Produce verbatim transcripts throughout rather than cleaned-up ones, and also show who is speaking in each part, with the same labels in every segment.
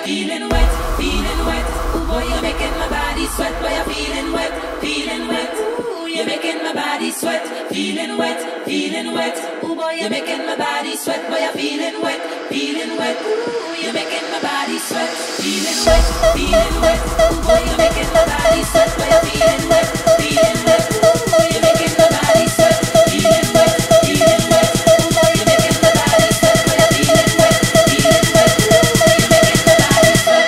Speaker 1: feeling wet, feeling wet. Ooh, boy, you're making my body sweat. Boy, you're feeling wet, feeling wet. Ooh, you're making my body sweat. Feeling wet, feeling wet. Ooh, boy, you're making my body sweat. Boy, you're feeling wet, feeling wet. Ooh, you're making my body sweat. Feeling wet, feeling wet. Ooh, boy, you're making my body sweat. Boy, you're feeling wet, feeling wet. Ooh, you're making my body sweat. Feeling wet, feeling wet. Ooh, boy, you're making my body sweat. Boy, you're feeling wet, feeling wet. Ooh, you're making my body sweat.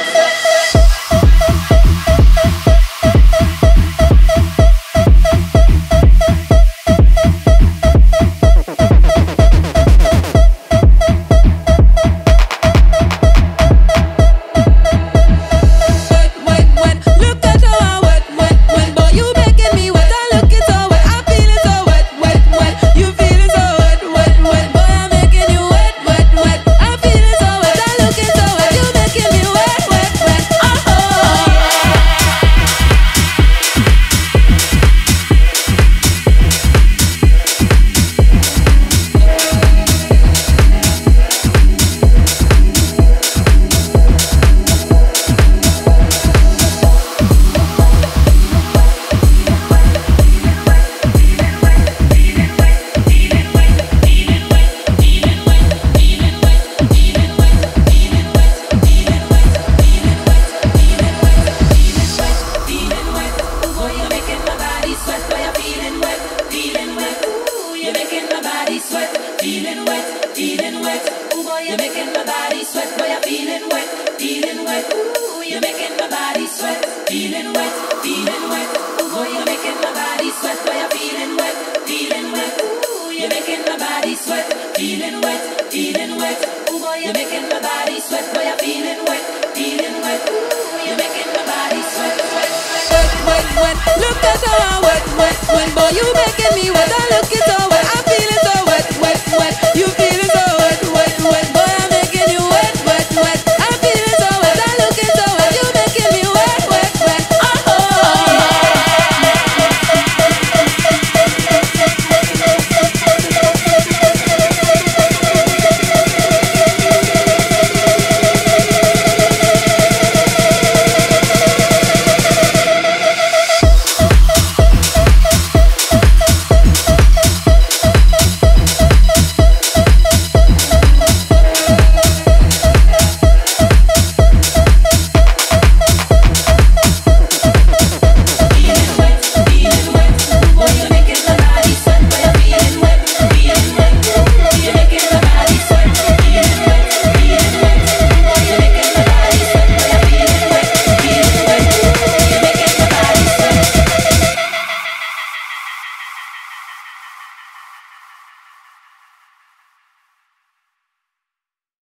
Speaker 2: Look at how I wet, wet, wet, boy, you making me wet. I look it over.